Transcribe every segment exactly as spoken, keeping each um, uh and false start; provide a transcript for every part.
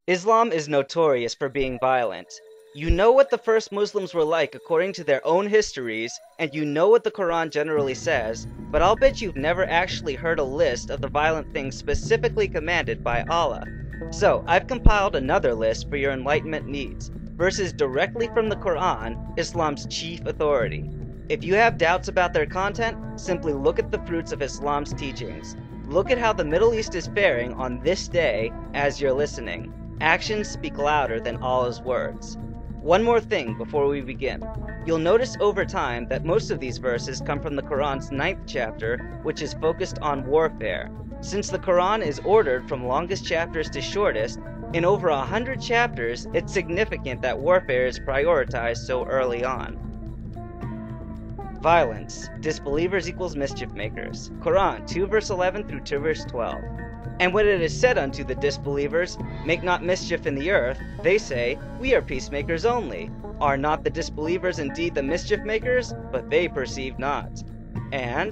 Islam is notorious for being violent. You know what the first Muslims were like according to their own histories, and you know what the Quran generally says, but I'll bet you've never actually heard a list of the violent things specifically commanded by Allah. So, I've compiled another list for your enlightenment needs, verses directly from the Quran, Islam's chief authority. If you have doubts about their content, simply look at the fruits of Islam's teachings. Look at how the Middle East is faring on this day as you're listening. Actions speak louder than Allah's words. One more thing before we begin. You'll notice over time that most of these verses come from the Quran's ninth chapter, which is focused on warfare. Since the Quran is ordered from longest chapters to shortest, in over a hundred chapters, it's significant that warfare is prioritized so early on. Violence. Disbelievers equals mischief makers. Quran two verse eleven through two verse twelve. And when it is said unto the disbelievers, make not mischief in the earth, they say, we are peacemakers only. Are not the disbelievers indeed the mischief makers? But they perceive not. And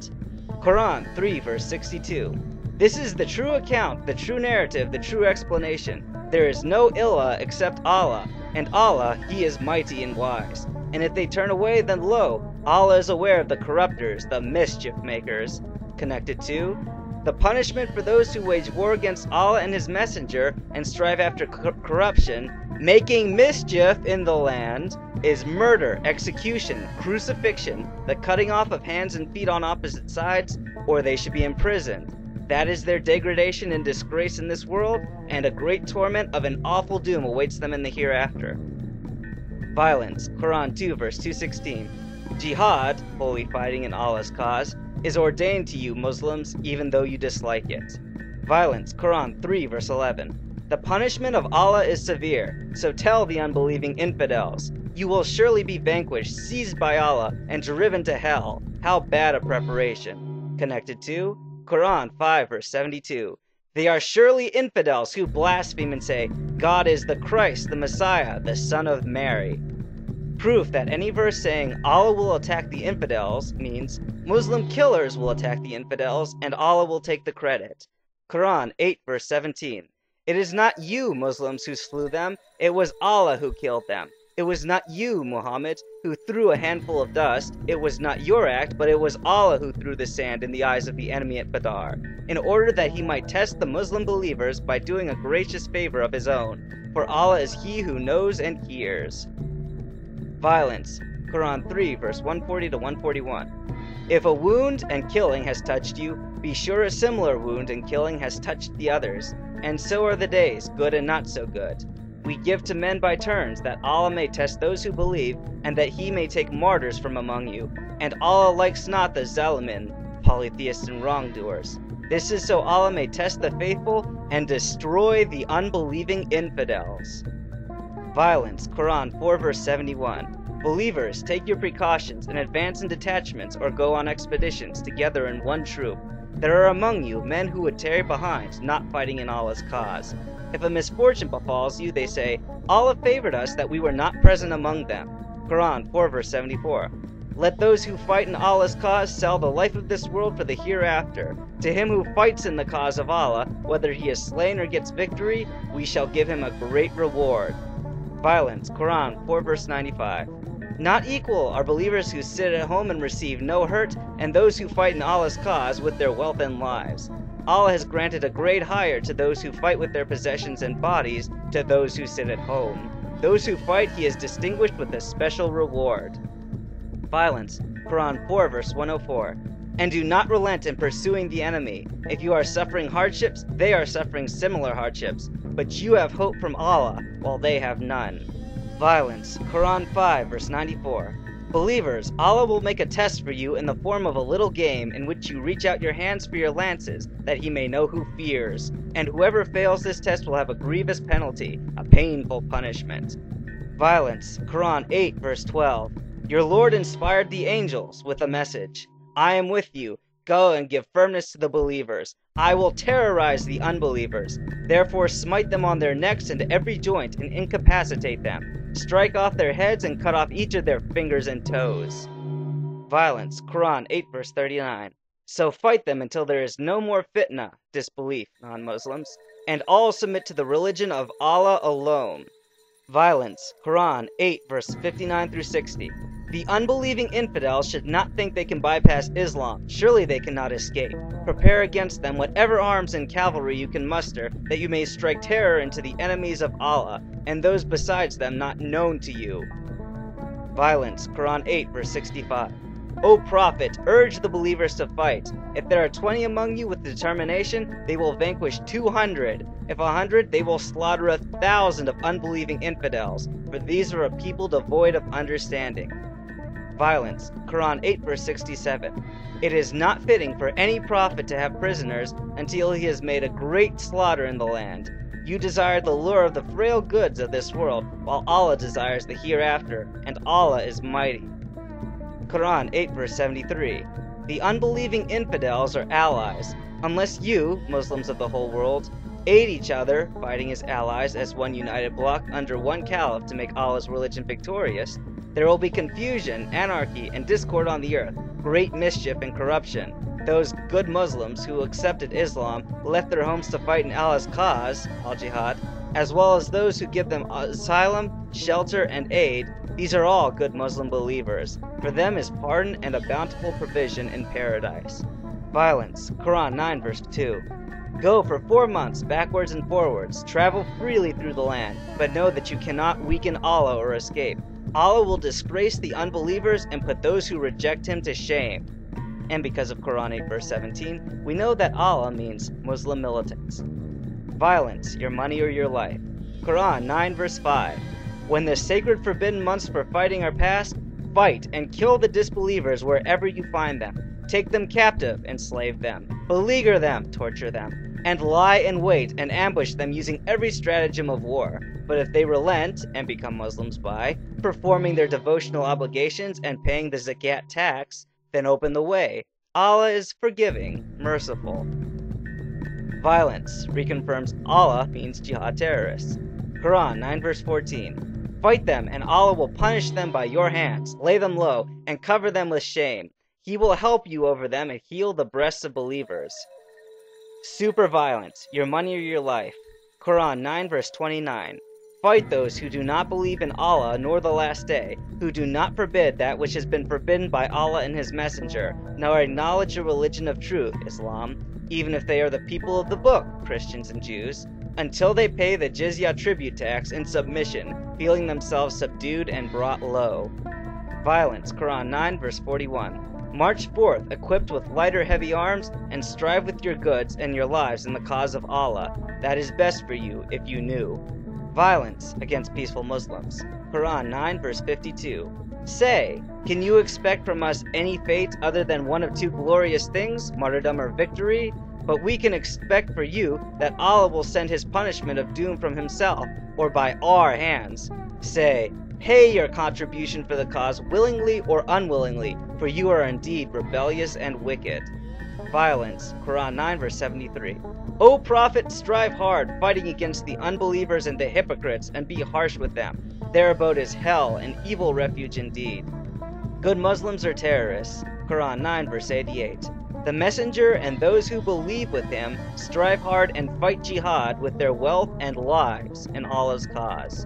Quran three verse sixty-two. This is the true account, the true narrative, the true explanation. There is no ilah except Allah, and Allah, He is mighty and wise. And if they turn away, then lo, Allah is aware of the corrupters, the mischief makers. Connected to the punishment for those who wage war against Allah and His Messenger and strive after co corruption, making mischief in the land, is murder, execution, crucifixion, the cutting off of hands and feet on opposite sides, or they should be imprisoned. That is their degradation and disgrace in this world, and a great torment of an awful doom awaits them in the hereafter. Violence. Quran two verse two sixteen. Jihad, holy fighting in Allah's cause, is ordained to you Muslims even though you dislike it. Violence. Quran three verse eleven. The punishment of Allah is severe, so tell the unbelieving infidels, you will surely be vanquished, seized by Allah, and driven to hell. How bad a preparation. Connected to Quran five verse seventy-two. They are surely infidels who blaspheme and say, God is the Christ, the Messiah, the Son of Mary. Proof that any verse saying Allah will attack the infidels means Muslim killers will attack the infidels and Allah will take the credit. Quran eight verse seventeen. It is not you, Muslims, who slew them, it was Allah who killed them. It was not you, Muhammad, who threw a handful of dust. It was not your act, but it was Allah who threw the sand in the eyes of the enemy at Badr, in order that He might test the Muslim believers by doing a gracious favor of His own. For Allah is He who knows and hears. Violence. Quran three verse one forty to one forty-one. If a wound and killing has touched you, be sure a similar wound and killing has touched the others. And so are the days, good and not so good. We give to men by turns, that Allah may test those who believe, and that He may take martyrs from among you. And Allah likes not the zalimin, polytheists and wrongdoers. This is so Allah may test the faithful and destroy the unbelieving infidels. Violence. Quran four verse seventy-one. Believers, take your precautions and advance in detachments or go on expeditions together in one troop. There are among you men who would tarry behind, not fighting in Allah's cause. If a misfortune befalls you, they say, Allah favored us that we were not present among them. Quran four verse seventy-four. Let those who fight in Allah's cause sell the life of this world for the hereafter. To him who fights in the cause of Allah, whether he is slain or gets victory, we shall give him a great reward. Violence. Quran four verse ninety-five. Not equal are believers who sit at home and receive no hurt, and those who fight in Allah's cause with their wealth and lives. Allah has granted a great hire to those who fight with their possessions and bodies, to those who sit at home. Those who fight He has distinguished with a special reward. Violence. Quran four verse one oh four. And do not relent in pursuing the enemy. If you are suffering hardships, they are suffering similar hardships, but you have hope from Allah, while they have none. Violence. Quran five verse ninety-four. Believers, Allah will make a test for you in the form of a little game in which you reach out your hands for your lances, that He may know who fears. And whoever fails this test will have a grievous penalty, a painful punishment. Violence. Quran eight verse twelve. Your Lord inspired the angels with a message. I am with you. Go and give firmness to the believers. I will terrorize the unbelievers. Therefore smite them on their necks and every joint and incapacitate them. Strike off their heads and cut off each of their fingers and toes. Violence. Quran eight verse thirty-nine. So fight them until there is no more fitna, disbelief, non-Muslims. and all submit to the religion of Allah alone. Violence, Quran eight, verse fifty-nine through sixty. The unbelieving infidels should not think they can bypass Islam. Surely they cannot escape. Prepare against them whatever arms and cavalry you can muster, that you may strike terror into the enemies of Allah, and those besides them not known to you. Violence, Quran eight, verse sixty-five. O Prophet, urge the believers to fight. If there are twenty among you with determination, they will vanquish two hundred. If a hundred, they will slaughter a thousand of unbelieving infidels, for these are a people devoid of understanding. Violence, Quran eight, verse sixty-seven. It is not fitting for any prophet to have prisoners until he has made a great slaughter in the land. You desire the lure of the frail goods of this world, while Allah desires the hereafter, and Allah is mighty. Quran eight, verse seventy-three. The unbelieving infidels are allies. Unless you, Muslims of the whole world, aid each other, fighting as allies as one united bloc under one caliph to make Allah's religion victorious, there will be confusion, anarchy, and discord on the earth, great mischief and corruption. Those good Muslims who accepted Islam left their homes to fight in Allah's cause, al-jihad, as well as those who give them asylum, shelter, and aid. These are all good Muslim believers. For them is pardon and a bountiful provision in paradise. Violence, Quran nine, verse two. Go for four months, backwards and forwards, travel freely through the land, but know that you cannot weaken Allah or escape. Allah will disgrace the unbelievers and put those who reject Him to shame. And because of Quran eight, verse seventeen, we know that Allah means Muslim militants. Violence, your money or your life. Quran nine, verse five. When the sacred forbidden months for fighting are past, fight and kill the disbelievers wherever you find them. Take them captive, enslave them. Beleaguer them, torture them. And lie in wait and ambush them using every stratagem of war. But if they relent and become Muslims by performing their devotional obligations and paying the zakat tax, then open the way. Allah is forgiving, merciful. Violence reconfirms Allah means jihad terrorists. Quran nine, verse fourteen. Fight them, and Allah will punish them by your hands. Lay them low, and cover them with shame. He will help you over them and heal the breasts of believers. Super violence, your money or your life. Quran nine, verse twenty-nine. Fight those who do not believe in Allah nor the last day, who do not forbid that which has been forbidden by Allah and His Messenger, nor acknowledge the religion of truth, Islam, even if they are the people of the book, Christians and Jews, until they pay the jizya tribute tax in submission, feeling themselves subdued and brought low. Violence, Quran nine, verse forty-one. March forth, equipped with light or heavy arms, and strive with your goods and your lives in the cause of Allah. That is best for you, if you knew. Violence against peaceful Muslims. Quran nine, verse fifty-two. Say, can you expect from us any fate other than one of two glorious things, martyrdom or victory? But we can expect for you that Allah will send His punishment of doom from Himself, or by our hands. Say, pay your contribution for the cause willingly or unwillingly, for you are indeed rebellious and wicked. Violence, Quran nine, verse seventy-three. O Prophet, strive hard, fighting against the unbelievers and the hypocrites, and be harsh with them. Their abode is hell, an evil refuge indeed. Good Muslims are terrorists. Quran nine, verse eighty-eight. The Messenger and those who believe with him strive hard and fight jihad with their wealth and lives in Allah's cause.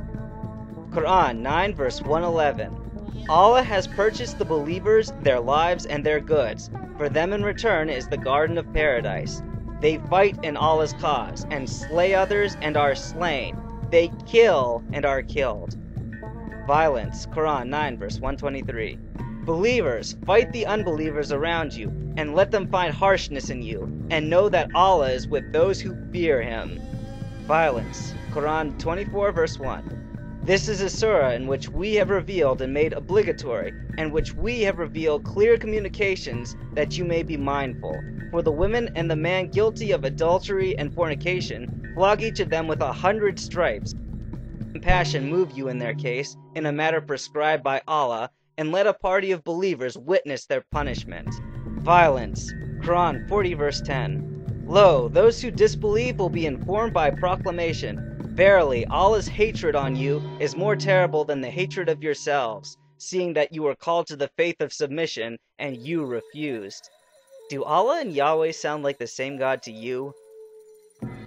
Quran nine, verse one eleven. Allah has purchased the believers, their lives, and their goods. For them in return is the garden of paradise. They fight in Allah's cause, and slay others and are slain. They kill and are killed. Violence, Quran nine, verse one twenty-three. Believers, fight the unbelievers around you, and let them find harshness in you, and know that Allah is with those who fear Him. Violence, Quran twenty-four, verse one. This is a surah in which we have revealed and made obligatory, and which we have revealed clear communications that you may be mindful. For the women and the man guilty of adultery and fornication, flog each of them with a hundred stripes. Compassion move you in their case, in a matter prescribed by Allah, and let a party of believers witness their punishment. Violence, Quran forty, verse ten. Lo, those who disbelieve will be informed by proclamation. Verily, Allah's hatred on you is more terrible than the hatred of yourselves, seeing that you were called to the faith of submission, and you refused. Do Allah and Yahweh sound like the same God to you?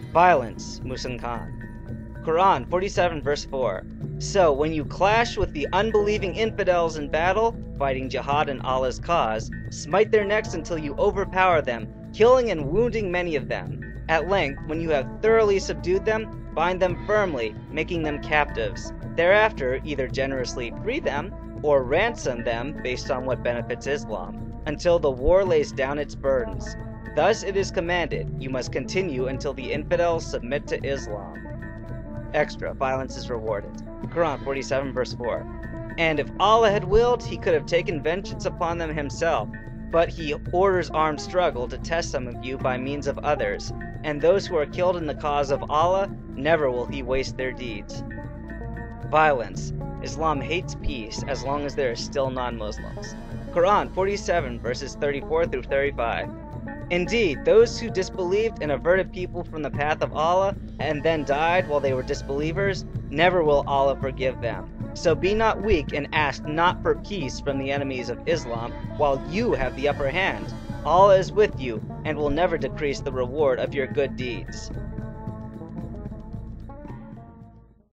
Violence, Muhsin Khan. Quran forty-seven verse four. So, when you clash with the unbelieving infidels in battle, fighting jihad in Allah's cause, smite their necks until you overpower them, killing and wounding many of them. At length, when you have thoroughly subdued them, bind them firmly, making them captives. Thereafter, either generously free them, or ransom them based on what benefits Islam, until the war lays down its burdens. Thus it is commanded, you must continue until the infidels submit to Islam. Extra, violence is rewarded. Quran forty-seven verse four. And if Allah had willed, he could have taken vengeance upon them himself, but he orders armed struggle to test some of you by means of others, and those who are killed in the cause of Allah, never will he waste their deeds. Violence. Islam hates peace as long as there are still non-Muslims. Quran forty-seven verses thirty-four through thirty-five. Indeed, those who disbelieved and averted people from the path of Allah and then died while they were disbelievers, never will Allah forgive them. So be not weak and ask not for peace from the enemies of Islam while you have the upper hand. Allah is with you and will never decrease the reward of your good deeds.